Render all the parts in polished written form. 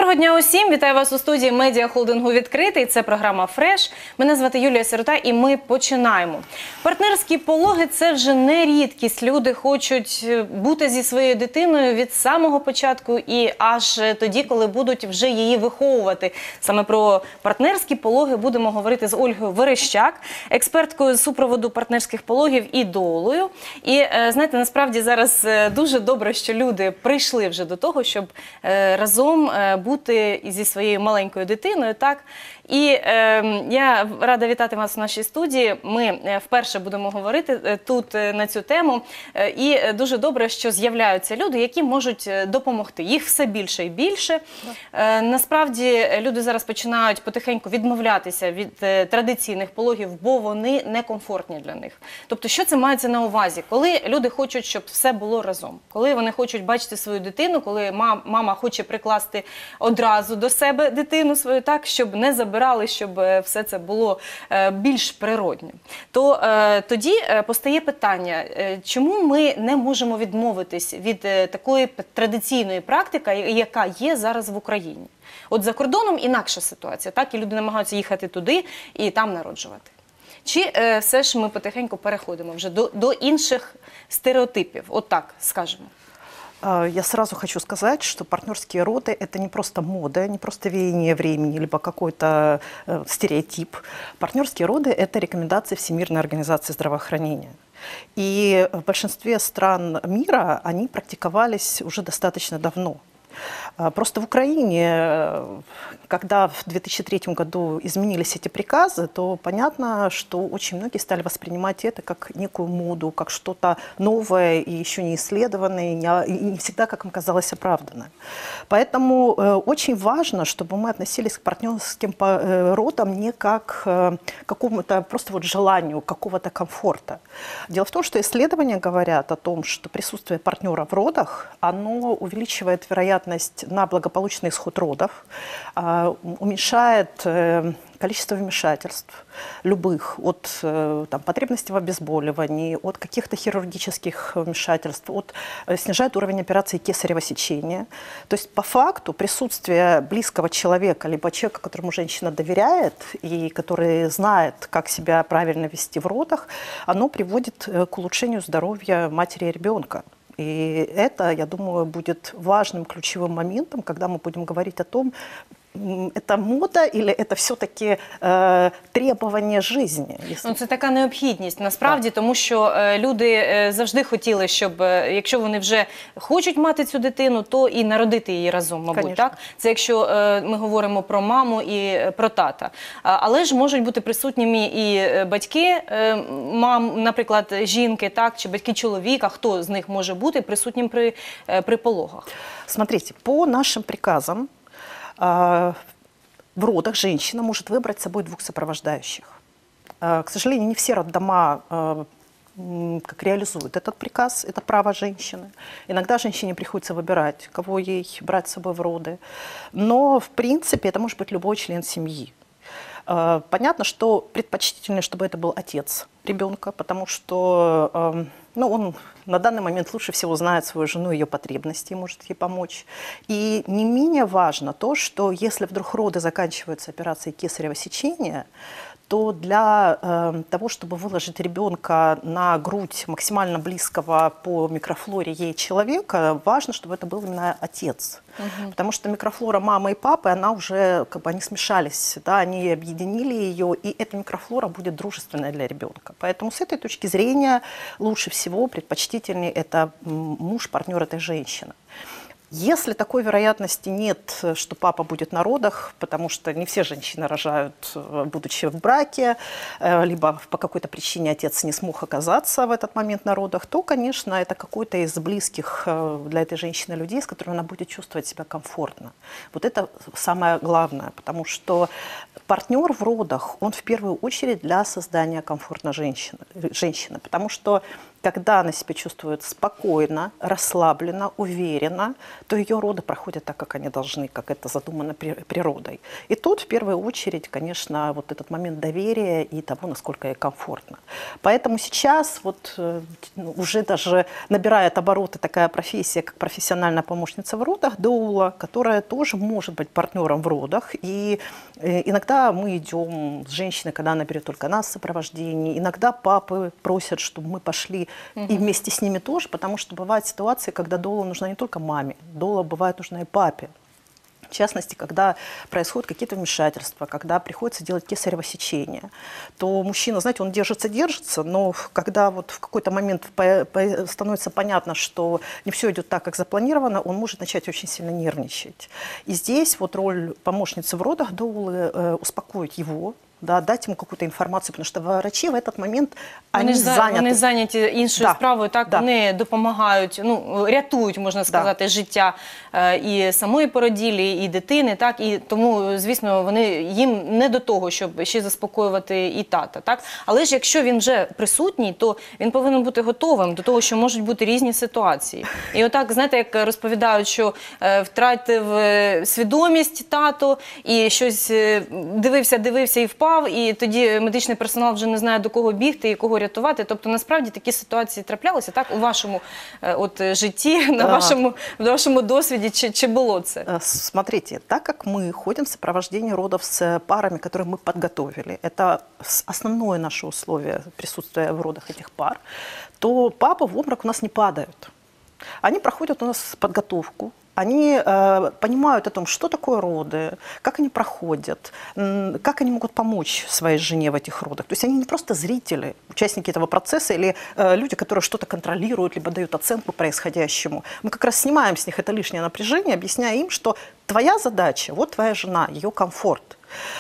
Доброго дня усім! Вітаю вас у студії медіахолдингу «Відкритий». Це програма «Фреш». Мене звати Юлія Сирота і ми починаємо. Партнерські пологи – це вже не рідкість. Люди хочуть бути зі своєю дитиною від самого початку і аж тоді, коли будуть вже її виховувати. Саме про партнерські пологи будемо говорити з Ольгою Верещак, експерткою з супроводу партнерських пологів і доулою. І знаєте, насправді зараз дуже добре, що люди прийшли вже до того, щоб разом бути зі своєю маленькою дитиною, так? І я рада вітати вас в нашій студії. Ми вперше будемо говорити тут на цю тему. І дуже добре, що з'являються люди, які можуть допомогти. Їх все більше і більше. Насправді, люди зараз починають потихеньку відмовлятися від традиційних пологів, бо вони некомфортні для них. Тобто, що це мається на увазі? Коли люди хочуть, щоб все було разом. Коли вони хочуть бачити свою дитину, коли мама хоче прикласти одразу до себе дитину свою, так, щоб не забирали, щоб все це було більш природнім. То тоді постає питання, чому ми не можемо відмовитись від такої традиційної практики, яка є зараз в Україні? От за кордоном інакша ситуація, так, і люди намагаються їхати туди і там народжувати. Чи все ж ми потихеньку переходимо вже до інших стереотипів, от так скажемо? Я сразу хочу сказать, что партнерские роды – это не просто мода, не просто веяние времени, либо какой-то стереотип. Партнерские роды – это рекомендации Всемирной организации здравоохранения. И в большинстве стран мира они практиковались уже достаточно давно. Просто в Украине, когда в 2003 году изменились эти приказы, то понятно, что очень многие стали воспринимать это как некую моду, как что-то новое и еще не исследованное, и не всегда, как им казалось, оправданное. Поэтому очень важно, чтобы мы относились к партнерским родам не как к какому-то просто вот желанию, какого-то комфорта. Дело в том, что исследования говорят о том, что присутствие партнера в родах, оно увеличивает вероятность на благополучный исход родов, уменьшает количество вмешательств любых, от там, потребностей в обезболивании, от каких-то хирургических вмешательств, снижает уровень операции кесарево сечения. То есть по факту присутствие близкого человека, либо человека, которому женщина доверяет и который знает, как себя правильно вести в родах, оно приводит к улучшению здоровья матери и ребенка. И это, я думаю, будет важным ключевым моментом, когда мы будем говорить о том, это мода или это все-таки требування життя? Ну, це така необхідність, насправді, тому що люди завжди хотіли, щоб, якщо вони вже хочуть мати цю дитину, то і народити її разом, мабуть, так? Це якщо ми говоримо про маму і про тата. Але ж можуть бути присутніми і батьки мам, наприклад, жінки, так, чи батьки чоловіка, хто з них може бути присутнім при пологах? Смотрите, по нашим приказам, в родах женщина может выбрать с собой двух сопровождающих. К сожалению, не все роддома как реализуют этот приказ, это право женщины. Иногда женщине приходится выбирать, кого ей брать с собой в роды. Но, в принципе, это может быть любой член семьи. Понятно, что предпочтительнее, чтобы это был отец ребенка, потому что он на данный момент лучше всего знает свою жену, ее потребности, может ей помочь. И не менее важно то, что если вдруг роды заканчиваются операцией кесарево сечения, то для того, чтобы выложить ребенка на грудь максимально близкого по микрофлоре ей человека, важно, чтобы это был именно отец. Потому что микрофлора мамы и папы, она уже, как бы, они смешались, да, они объединили ее, и эта микрофлора будет дружественная для ребенка. Поэтому с этой точки зрения лучше всего, предпочтительнее, это муж, партнер этой женщины. Если такой вероятности нет, что папа будет на родах, потому что не все женщины рожают, будучи в браке, либо по какой-то причине отец не смог оказаться в этот момент на родах, то, конечно, это какой-то из близких для этой женщины людей, с которыми она будет чувствовать себя комфортно. Вот это самое главное, потому что партнер в родах, он в первую очередь для создания комфортной женщины, потому что когда она себя чувствует спокойно, расслабленно, уверенно, то ее роды проходят так, как они должны, как это задумано природой. И тут в первую очередь, конечно, вот этот момент доверия и того, насколько ей комфортно. Поэтому сейчас вот уже даже набирает обороты такая профессия, как профессиональная помощница в родах, доула, которая тоже может быть партнером в родах. И иногда мы идем с женщиной, когда она берет только нас в сопровождении. Иногда папы просят, чтобы мы пошли и вместе с ними тоже, потому что бывают ситуации, когда доула нужна не только маме, доула бывает нужна и папе. В частности, когда происходят какие-то вмешательства, когда приходится делать кесарево сечение, то мужчина, знаете, он держится, но когда вот в какой-то момент становится понятно, что не все идет так, как запланировано, он может начать очень сильно нервничать. И здесь вот роль помощницы в родах доулы успокоить его, да, дать ему какую-то інформацію, тому що врачі в этот момент вони зайняті іншою справою, так, вони допомагають, ну, рятують, можна сказати, життя і самої породілі, і дитини, так, і тому, звісно, їм не до того, щоб ще заспокоювати і тата, так, але ж якщо він вже присутній, то він повинен бути готовим до того, що можуть бути різні ситуації. І отак, знаєте, як розповідають, що втратив свідомість тато, і щось дивився і впав, і тоді медичний персонал вже не знає, до кого бігти і кого рятувати. Тобто, насправді, такі ситуації траплялися, так, у вашому житті, в вашому досвіді, чи було це? Смотрите, так как мы ходим в сопровождении родов с парами, которые мы подготовили, это основное наше условие присутствия в родах этих пар, то папы в обморок у нас не падают. Они проходят у нас подготовку, они понимают о том, что такое роды, как они проходят, как они могут помочь своей жене в этих родах. То есть они не просто зрители, участники этого процесса или люди, которые что-то контролируют, либо дают оценку происходящему. Мы как раз снимаем с них это лишнее напряжение, объясняя им, что твоя задача, вот твоя жена, ее комфорт.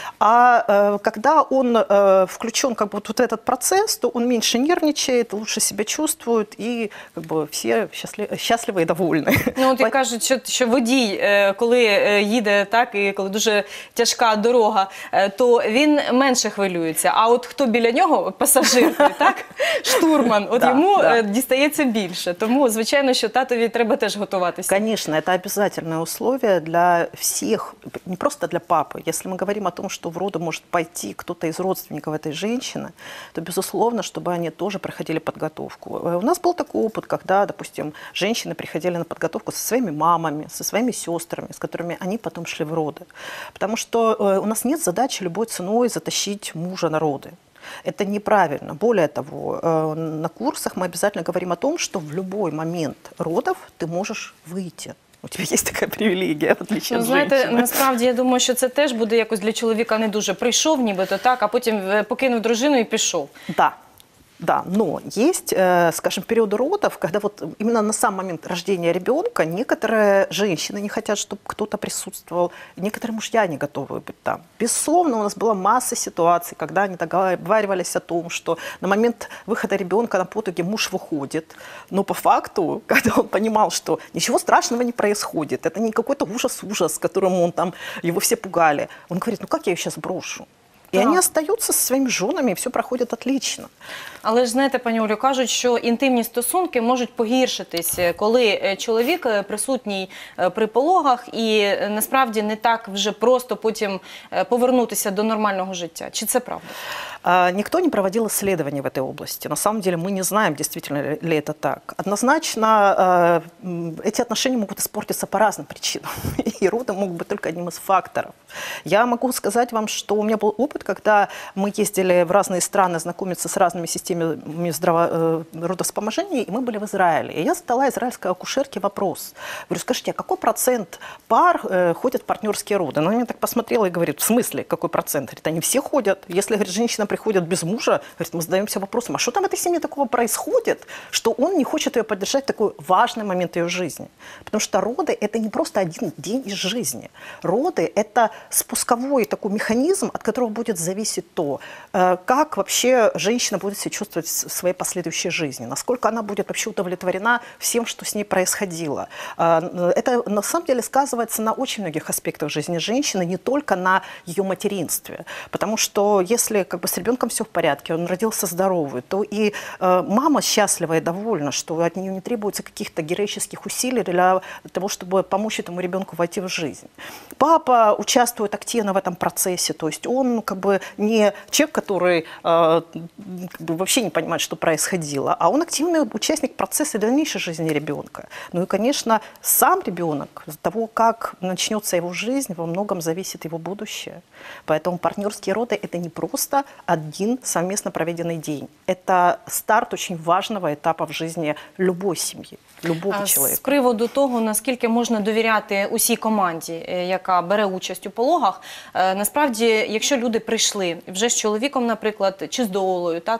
А когда он включен как бы вот в этот процесс, то он меньше нервничает, лучше себя чувствует, и как бы все счастливы и довольны. Ну, от і кажуть, що водій, коли їде, так, і коли дуже тяжка дорога, то він менше хвилюється. А от хто біля нього, пасажир, так, штурман, от йому дістається більше. Тому, звичайно, що татові треба теж готуватися. Конечно, это обязательное условие для всех, не просто для папы. Если мы говорим о том, что в роды может пойти кто-то из родственников этой женщины, то, безусловно, чтобы они тоже проходили подготовку. У нас был такой опыт, когда, допустим, женщины приходили на подготовку со своими мамами, со своими сестрами, с которыми они потом шли в роды. Потому что у нас нет задачи любой ценой затащить мужа на роды. Это неправильно. Более того, на курсах мы обязательно говорим о том, что в любой момент родов ты можешь выйти. У тебе є така привілегія, в отличие від жінки. Знаєте, насправді, я думаю, що це теж буде якось для чоловіка не дуже. Прийшов нібито так, а потім покинув дружину і пішов. Да. Да, но есть, скажем, периоды родов, когда вот именно на сам момент рождения ребенка некоторые женщины не хотят, чтобы кто-то присутствовал, некоторые мужья не готовы быть там. Безусловно, у нас была масса ситуаций, когда они договаривались о том, что на момент выхода ребенка на потуге муж выходит, но по факту, когда он понимал, что ничего страшного не происходит, это не какой-то ужас, которым он там, его все пугали, он говорит, ну как я ее сейчас брошу? И они остаются со своими женами, и все проходит отлично. Але ж, знаєте, пані Олю, кажуть, що інтимні стосунки можуть погіршитись, коли чоловік присутній при пологах і насправді не так вже просто потім повернутися до нормального життя. Чи це правда? Никто не проводил исследований в этой области. На самом деле мы не знаем, действительно ли это так. Однозначно эти отношения могут испортиться по разным причинам. И роды могут быть только одним из факторов. Я могу сказать вам, что у меня был опыт, когда мы ездили в разные страны знакомиться с разными системами родовспоможения, и мы были в Израиле. И я задала израильской акушерке вопрос. Говорю, скажите, а какой процент пар ходят в партнерские роды? Она на меня так посмотрела и говорит, в смысле, какой процент? Говорит, они все ходят. Если, говорит, женщина приходит без мужа, говорит, мы задаемся вопросом, а что там в этой семье такого происходит, что он не хочет ее поддержать в такой важный момент ее жизни? Потому что роды – это не просто один день из жизни. Роды – это спусковой такой механизм, от которого будет будет зависеть то, как вообще женщина будет себя чувствовать в своей последующей жизни, насколько она будет вообще удовлетворена всем, что с ней происходило. Это на самом деле сказывается на очень многих аспектах жизни женщины, не только на ее материнстве. Потому что если как бы с ребенком все в порядке, он родился здоровый, то и мама счастлива и довольна, что от нее не требуется каких-то героических усилий для того, чтобы помочь этому ребенку войти в жизнь. Папа участвует активно в этом процессе, то есть он как бы не человек, который как бы вообще не понимает, что происходило, а он активный участник процесса дальнейшей жизни ребенка. Ну и, конечно, сам ребенок, от того, как начнется его жизнь, во многом зависит его будущее. Поэтому партнерские роды – это не просто один совместно проведенный день. Это старт очень важного этапа в жизни любой семьи, любого З человека. приводу того, наскільки можна довіряти усій команді, яка бере участь у пологах, насправді, якщо люди прийшли вже з чоловіком, наприклад, чи з доулою, так,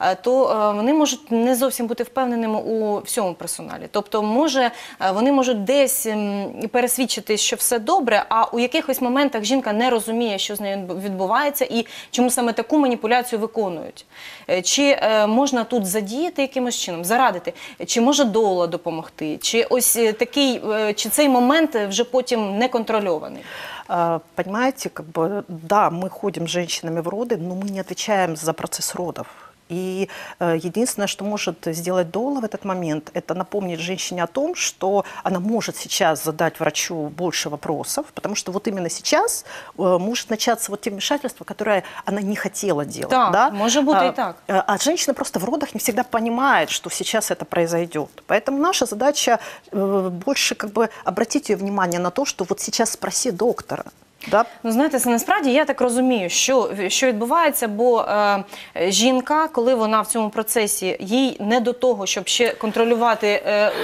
то вони можуть не зовсім бути впевненими у всьому персоналі. Тобто, вони можуть десь пересвідчити, що все добре, а у якихось моментах жінка не розуміє, що з нею відбувається і чому саме таку маніпуляцію виконують. Чи можна тут задіяти якимось чином, зарадити, чи може доула допомогти, чи ось такий, чи цей момент вже потім неконтрольований? Понимаете, как бы, да, мы ходим с женщинами в роды, но мы не отвечаем за процесс родов. И единственное, что может сделать доула в этот момент, это напомнить женщине о том, что она может сейчас задать врачу больше вопросов, потому что вот именно сейчас может начаться вот те вмешательства, которые она не хотела делать. Так, да? может быть и так. А женщина просто в родах не всегда понимает, что сейчас это произойдет. Поэтому наша задача больше как бы обратить ее внимание на то, что вот сейчас спроси доктора. Да? Ну, знаєте, це насправді, я так розумію, що відбувається, бо жінка, коли вона в цьому процесі, їй не до того, щоб ще контролювати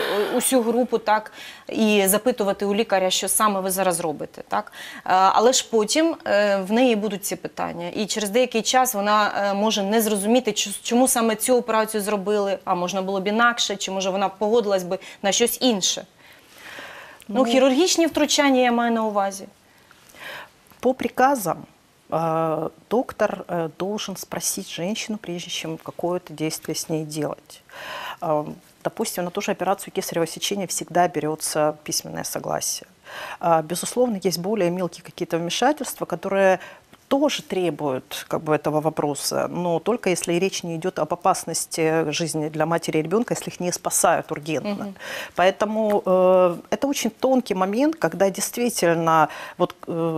усю групу, так, і запитувати у лікаря, що саме ви зараз робите, так, але ж потім в неї будуть ці питання, і через деякий час вона може не зрозуміти, чому саме цю операцію зробили, а можна було б інакше, чи може вона погодилась би на щось інше. Ну, хірургічні втручання я маю на увазі. По приказам доктор должен спросить женщину, прежде чем какое-то действие с ней делать. Допустим, на ту же операцию кесарево сечения всегда берется письменное согласие. Безусловно, есть более мелкие какие-то вмешательства, которые тоже требуют как бы этого вопроса, но только если речь не идет об опасности жизни для матери и ребенка, если их не спасают ургентно. Поэтому это очень тонкий момент, когда действительно, вот,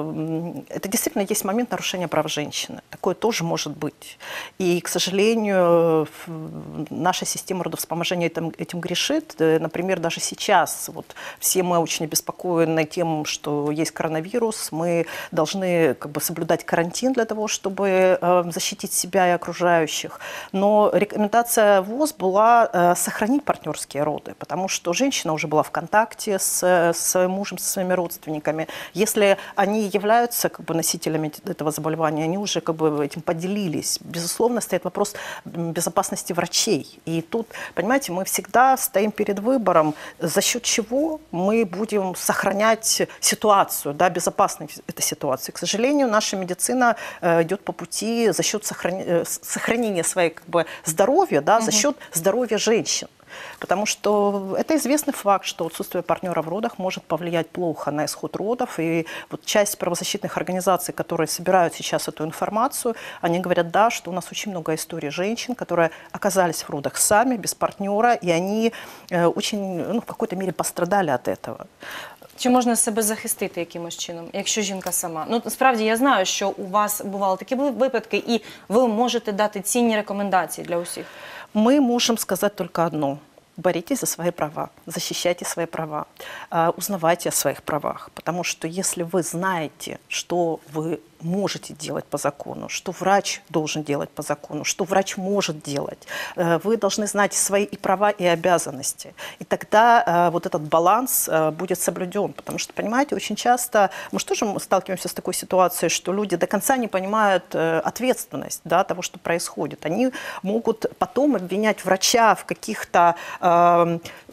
это действительно есть момент нарушения прав женщины. Такое тоже может быть. И, к сожалению, наша система родовспоможения этим грешит. Например, даже сейчас вот, все мы очень обеспокоены тем, что есть коронавирус, мы должны как бы соблюдать карантин для того, чтобы защитить себя и окружающих. Но рекомендация ВОЗ была сохранить партнерские роды, потому что женщина уже была в контакте с своим мужем, со своими родственниками. Если они являются как бы носителями этого заболевания, они уже как бы этим поделились. Безусловно, стоит вопрос безопасности врачей. И тут, понимаете, мы всегда стоим перед выбором, за счет чего мы будем сохранять ситуацию, да, безопасность этой ситуации. К сожалению, наша медицина идет по пути за счет сохранения своей как бы, здоровья, да, за счет здоровья женщин. Потому что это известный факт, что отсутствие партнера в родах может повлиять плохо на исход родов. И вот часть правозащитных организаций, которые собирают сейчас эту информацию, они говорят, да, что у нас очень много историй женщин, которые оказались в родах сами, без партнера, и они очень, ну, в какой-то мере пострадали от этого. Чи можна себе захистити якимось чином, якщо жінка сама? Ну, справді, я знаю, що у вас бували такі випадки, і ви можете дати цінні рекомендації для усіх. Мы можем сказать только одно. Боритесь за свои права, защищайте свои права, узнавайте о своих правах. Потому что если вы знаете, что вы можете делать по закону, что врач должен делать по закону, что врач может делать, вы должны знать свои и права, и обязанности. И тогда вот этот баланс будет соблюден. Потому что, понимаете, очень часто мы же тоже сталкиваемся с такой ситуацией, что люди до конца не понимают ответственность, да, того, что происходит. Они могут потом обвинять врача в каких-то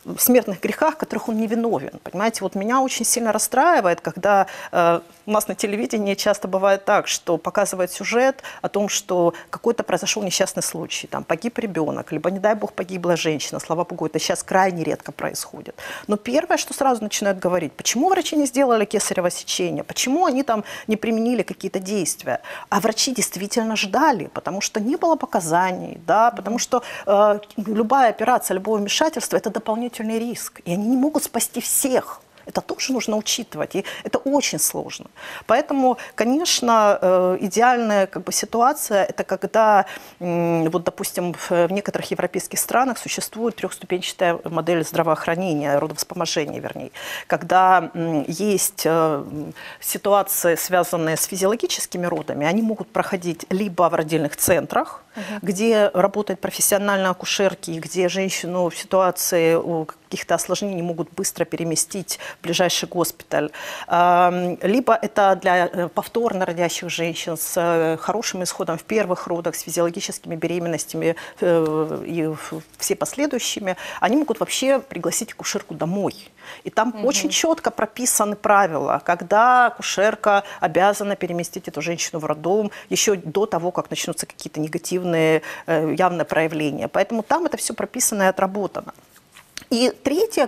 смертных грехах, которых он не виновен. Понимаете, вот меня очень сильно расстраивает, когда у нас на телевидении часто бывает так, что показывают сюжет о том, что какой-то произошел несчастный случай, там погиб ребенок, либо, не дай бог, погибла женщина. Слава богу, это сейчас крайне редко происходит. Но первое, что сразу начинают говорить, почему врачи не сделали кесарево сечение, почему они там не применили какие-то действия. А врачи действительно ждали, потому что не было показаний, да, потому что любая операция, любое вмешательство – это дополнительный риск, и они не могут спасти всех. Это тоже нужно учитывать, и это очень сложно. Поэтому, конечно, идеальная ситуация – это когда, вот, допустим, в некоторых европейских странах существует трехступенчатая модель здравоохранения, родовспоможения, вернее, когда есть ситуации, связанные с физиологическими родами, они могут проходить либо в родильных центрах, где работают профессиональные акушерки, где женщину в ситуации каких-то осложнений могут быстро переместить в ближайший госпиталь. Либо это для повторно родящих женщин с хорошим исходом в первых родах, с физиологическими беременностями и все последующими. Они могут вообще пригласить акушерку домой. И там очень четко прописаны правила, когда акушерка обязана переместить эту женщину в роддом еще до того, как начнутся какие-то негативные явные проявления. Поэтому там это все прописано и отработано. И третья,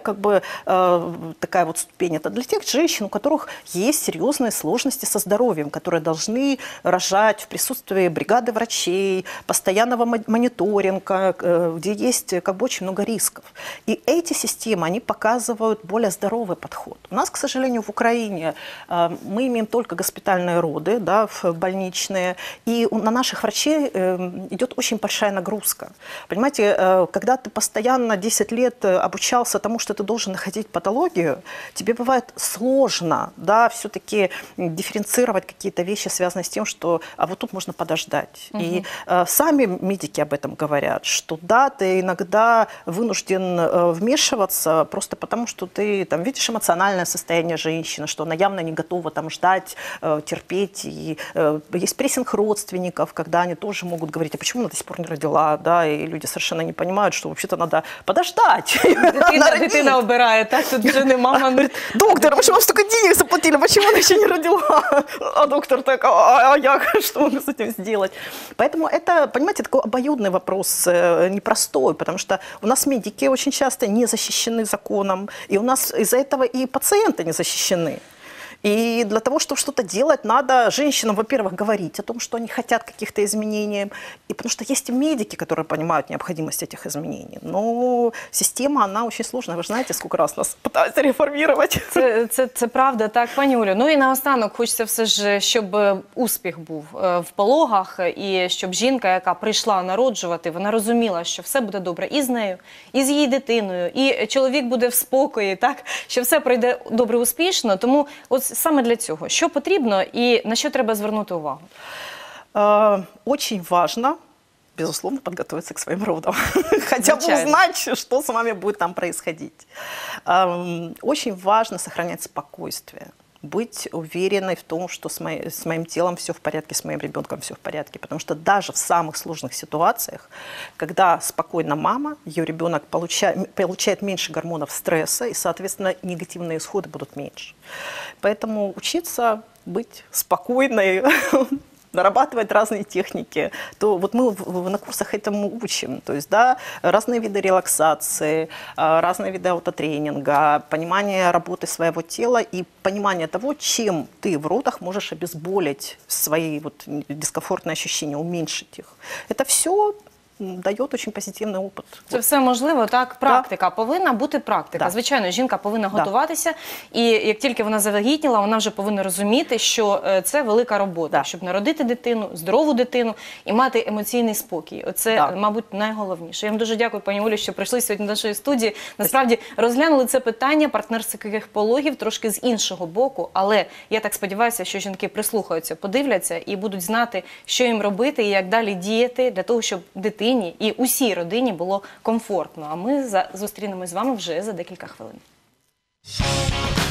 такая вот ступень, это для тех женщин, у которых есть серьезные сложности со здоровьем, которые должны рожать в присутствии бригады врачей, постоянного мониторинга, где есть очень много рисков. И эти системы, они показывают более здоровый подход. У нас, к сожалению, в Украине мы имеем только госпитальные роды, да, больничные, и на наших врачей идет очень большая нагрузка. Понимаете, когда ты постоянно 10 лет обучался тому, что ты должен находить патологию, тебе бывает сложно, да, все-таки дифференцировать какие-то вещи, связанные с тем, что а вот тут можно подождать. И сами медики об этом говорят, что да, ты иногда вынужден вмешиваться просто потому, что ты там видишь эмоциональное состояние женщины, что она явно не готова там ждать, терпеть. И есть прессинг родственников, когда они тоже могут говорить, а почему она до сих пор не родила, да, и люди совершенно не понимают, что вообще-то надо подождать. Дитина обирає, так? Тут вже не мама. Говорит, доктор, почему вам столько денег заплатили, почему она еще не родила? А доктор так, а я, что могу с этим сделать? Поэтому это, понимаете, такой обоюдный вопрос, непростой, потому что у нас медики очень часто не защищены законом, и у нас из-за этого и пациенты не защищены. И для того, чтобы что-то делать, надо женщинам, во-первых, говорить о том, что они хотят каких-то изменений. И потому что есть и медики, которые понимают необходимость этих изменений. Но система, она очень сложная. Ви ж знаєте, скільки раз нас пытаються реформувати. Це правда, так, пані Олю. Ну і наостанок хочеться все ж, щоб успіх був в пологах, і щоб жінка, яка прийшла народжувати, вона розуміла, що все буде добре і з нею, і з її дитиною, і чоловік буде в спокої, так, що все пройде добре, успішно. Тому от саме для цього, що потрібно і на що треба звернути увагу? Очень важно, безусловно, подготовиться к своим родам. Хотя бы узнать, что с вами будет там происходить. Очень важно сохранять спокойствие. Быть уверенной в том, что с моим телом все в порядке, с моим ребенком все в порядке. Потому что даже в самых сложных ситуациях, когда спокойна мама, ее ребенок получает меньше гормонов стресса, и, соответственно, негативные исходы будут меньше. Поэтому учиться быть спокойной, нарабатывать разные техники, то вот мы на курсах этому учим. То есть, да, разные виды релаксации, разные виды аутотренинга, понимание работы своего тела и понимание того, чем ты в родах можешь обезболить свои вот дискомфортные ощущения, уменьшить их. Это все дає дуже позитивний опит. Це все можливо, так? Практика. Повинна бути практика. Звичайно, жінка повинна готуватися, і як тільки вона завагітніла, вона вже повинна розуміти, що це велика робота, щоб народити дитину, здорову дитину і мати емоційний спокій. Оце, мабуть, найголовніше. Я вам дуже дякую, пані Олю, що прийшли сьогодні до нашої студії. Насправді, розглянули це питання партнерських пологів трошки з іншого боку, але я так сподіваюся, що жінки прислухаються, подивляться і будуть знати, що їм робити і як далі діяти для того, щоб дитині і усій родині було комфортно. А ми зустрінемось з вами вже за декілька хвилин.